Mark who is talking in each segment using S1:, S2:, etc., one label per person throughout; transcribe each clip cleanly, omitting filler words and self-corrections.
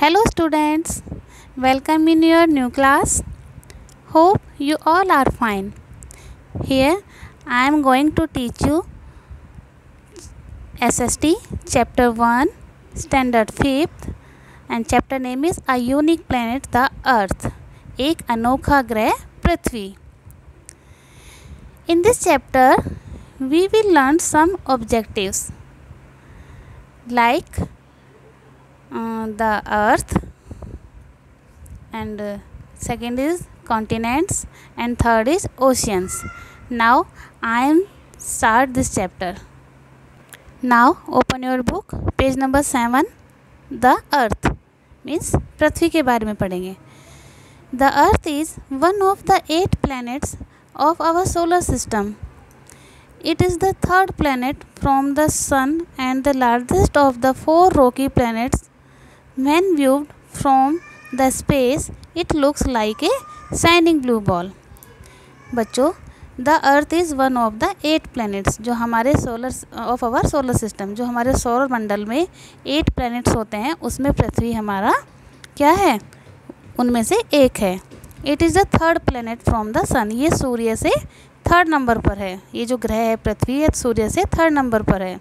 S1: Hello students, welcome in your new class. Hope you all are fine. Here I am going to teach you SST chapter 1 standard 5th and chapter name is A Unique Planet the Earth. एक अनोखा ग्रह पृथ्वी. In this chapter we will learn some objectives like the earth and second is continents and third is oceans. Now I am start this chapter. Now open your book page number 7. The earth means पृथ्वी के बारे में पढ़ेंगे. The earth is one of the 8 planets of our solar system. It is the third planet from the sun and the largest of the 4 rocky planets. When viewed from the space, it looks like a shining blue ball. बच्चों, the earth is one of the 8 planets जो हमारे of our solar system, जो हमारे सौर मंडल में 8 planets होते हैं, उसमें पृथ्वी हमारा क्या है, उनमें से एक है. It is the third planet from the sun. ये सूर्य से थर्ड नंबर पर है. ये जो ग्रह है पृथ्वी है सूर्य से थर्ड नंबर पर है.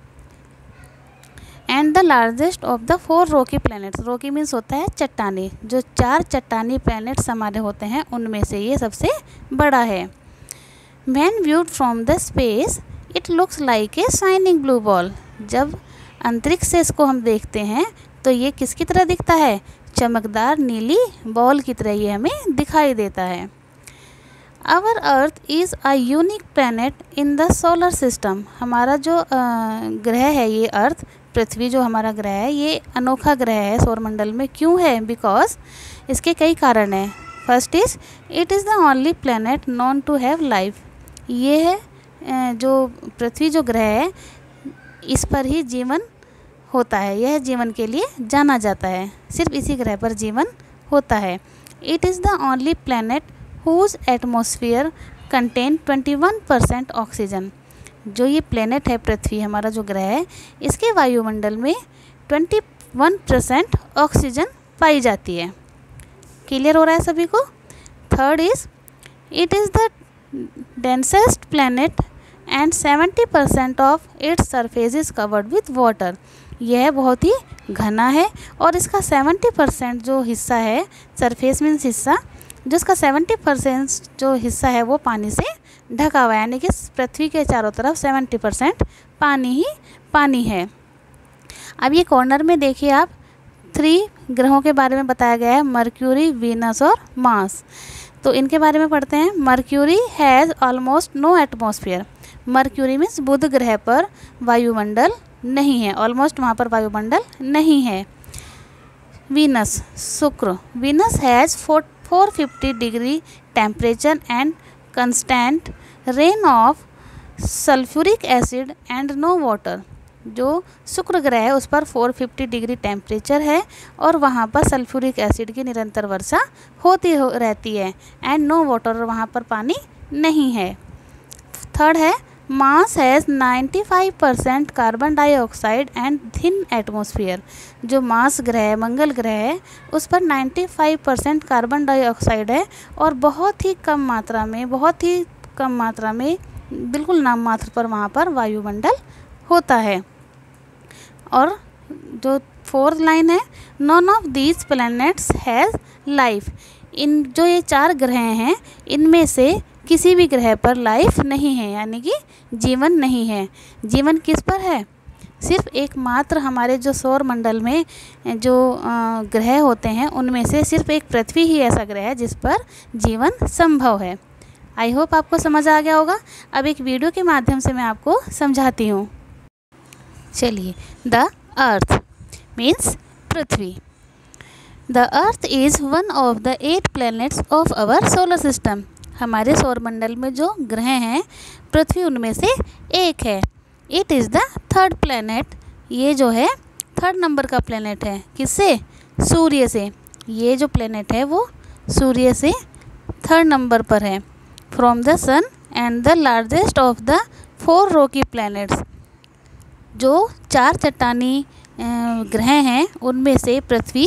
S1: And the largest of the 4 rocky planets. Rocky means होता है चट्टानी. जो 4 चट्टानी प्लैनेट्स हमारे होते हैं उनमें से ये सबसे बड़ा है. When viewed from the space it looks like a shining blue ball. जब अंतरिक्ष से इसको हम देखते हैं तो ये किसकी तरह दिखता है, चमकदार नीली बॉल की तरह ये हमें दिखाई देता है. Our earth is a unique planet in the solar system. हमारा जो ग्रह है ये अर्थ पृथ्वी जो हमारा ग्रह है ये अनोखा ग्रह है सौरमंडल में. क्यों है? बिकॉज इसके कई कारण हैं. First is it is the only planet known to have life. ये है जो पृथ्वी जो ग्रह है इस पर ही जीवन होता है. यह जीवन के लिए जाना जाता है. सिर्फ इसी ग्रह पर जीवन होता है. It is the only planet whose atmosphere contain 21% oxygen. जो ये प्लेनेट है पृथ्वी हमारा जो ग्रह है इसके वायुमंडल में 21% ऑक्सीजन पाई जाती है. क्लियर हो रहा है सभी को? Third is it is the densest planet and 70% of its surface is covered with water. यह बहुत ही घना है और इसका 70% जो हिस्सा है, सरफेस मीन्स हिस्सा, जिसका 70% जो हिस्सा है वो पानी से ढका हुआ है. यानी कि पृथ्वी के चारों तरफ 70% पानी ही पानी है. अब ये कॉर्नर में देखिए आप 3 ग्रहों के बारे में बताया गया है, मर्क्यूरी, वीनस और मार्स. तो इनके बारे में पढ़ते हैं. Mercury has almost no atmosphere. Mercury means बुध ग्रह पर वायुमंडल नहीं है. ऑलमोस्ट वहाँ पर वायुमंडल नहीं है. वीनस शुक्र. Venus has 450 degree temperature and constant rain of sulphuric acid and no water. जो शुक्र ग्रह है उस पर 450 डिग्री टेम्परेचर है और वहाँ पर सल्फ्यूरिक एसिड की निरंतर वर्षा होती रहती है. एंड नो वाटर, वहाँ पर पानी नहीं है. थर्ड है Mars has 95% carbon dioxide and thin atmosphere. जो मार्स ग्रह है, मंगल ग्रह है, उस पर 95% कार्बन डाइऑक्साइड है और बहुत ही कम मात्रा में बिल्कुल नाम मात्र पर वहाँ पर वायुमंडल होता है. और जो फोर्थ लाइन है none of these planets has life. इन जो ये 4 ग्रह हैं इनमें से किसी भी ग्रह पर लाइफ नहीं है, यानी कि जीवन नहीं है. जीवन किस पर है? सिर्फ एकमात्र हमारे जो सौर मंडल में जो ग्रह होते हैं उनमें से सिर्फ एक पृथ्वी ही ऐसा ग्रह है जिस पर जीवन संभव है. आई होप आपको समझ आ गया होगा. अब एक वीडियो के माध्यम से मैं आपको समझाती हूँ. चलिए. द अर्थ मीन्स पृथ्वी. The earth is one of the 8 planets of our solar system. हमारे सौरमंडल में जो ग्रह हैं पृथ्वी उनमें से एक है. It is the third planet. ये जो है थर्ड नंबर का प्लैनेट है. किससे? सूर्य से. ये जो प्लैनेट है वो सूर्य से थर्ड नंबर पर है. From the sun and the largest of the 4 rocky planets. जो 4 चट्टानी ग्रह हैं उनमें से पृथ्वी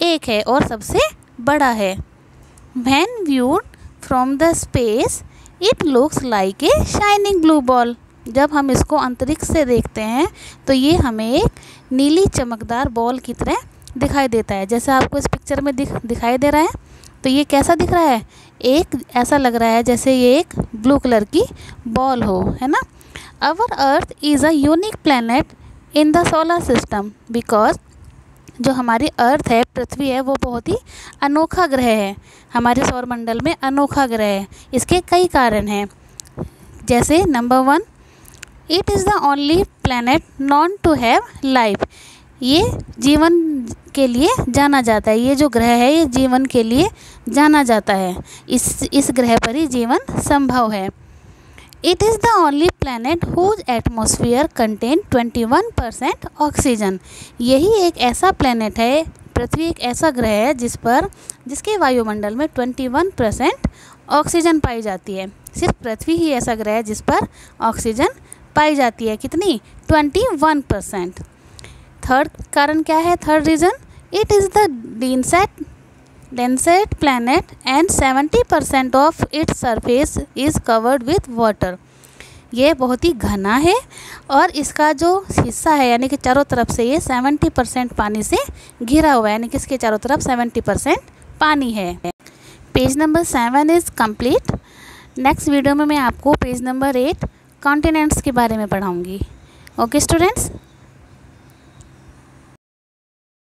S1: एक है और सबसे बड़ा है। When viewed from the space, it looks like a shining blue ball. जब हम इसको अंतरिक्ष से देखते हैं तो ये हमें एक नीली चमकदार बॉल की तरह दिखाई देता है। जैसे आपको इस पिक्चर में दिखाई दे रहा है, तो ये कैसा दिख रहा है, एक ऐसा लग रहा है जैसे ये एक ब्लू कलर की बॉल हो, है ना। Our earth is a unique planet in the solar system because जो हमारी अर्थ है, पृथ्वी है, वो बहुत ही अनोखा ग्रह है, हमारे सौरमंडल में अनोखा ग्रह है। इसके कई कारण हैं, जैसे number 1, it is the only planet known to have life. ये जीवन के लिए जाना जाता है, ये जो ग्रह है ये जीवन के लिए जाना जाता है, इस ग्रह पर ही जीवन संभव है। It is the only planet whose atmosphere contain 21% oxygen. यही एक ऐसा प्लैनेट है, पृथ्वी एक ऐसा ग्रह है जिसके वायुमंडल में 21% ऑक्सीजन पाई जाती है। सिर्फ पृथ्वी ही ऐसा ग्रह है जिस पर ऑक्सीजन पाई जाती है। कितनी? 21%। थर्ड कारण क्या है, third reason, it is the densest planet and 70% of its surface is covered with water. ये बहुत ही घना है और इसका जो हिस्सा है यानी कि चारों तरफ से ये 70% पानी से घिरा हुआ है, यानी कि इसके चारों तरफ 70% पानी है। Page number 7 is complete. Next video में मैं आपको पेज नंबर 8 कॉन्टिनेंट्स के बारे में पढ़ाऊँगी। Okay students.